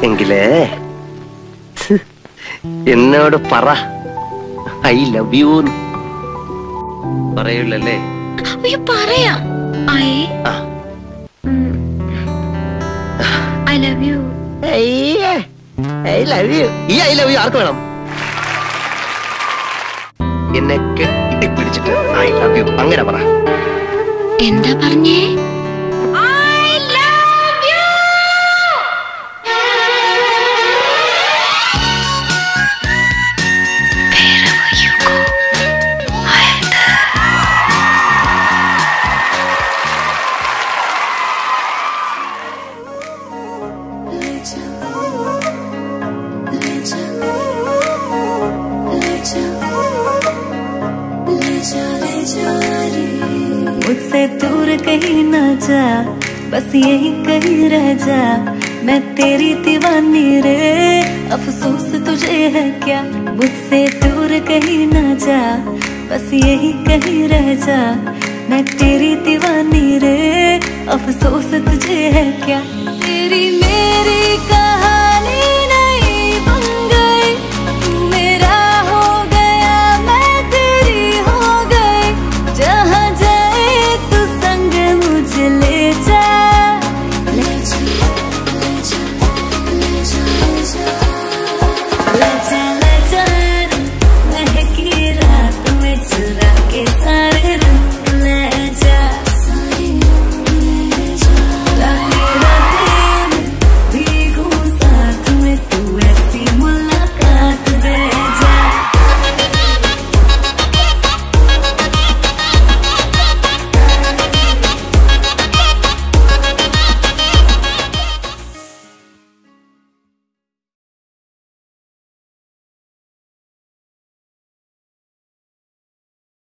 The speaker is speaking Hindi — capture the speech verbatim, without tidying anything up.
എങ്കിലേ എന്നോട് പറ ഐ ലവ് യു പറയൂലല്ലേ? പറയാം. I I love you. I love you. ഈ ഐ ലവ് യു ആർക്ക് വേണം? എന്നെ കെട്ടിപ്പിടിച്ചിട്ട് ഐ ലവ് യു അങ്ങനെ പറ. എന്താ പറഞ്ഞേ? मुझसे दूर कहीं ना जा, बस यही कहीं रह जा, मैं तेरी दीवानी रे, अफसोस तुझे है क्या। मुझसे दूर कहीं ना जा, बस यही कहीं रह जा, मैं तेरी दीवानी रे, अफसोस तुझे है क्या। तेरी मेरी का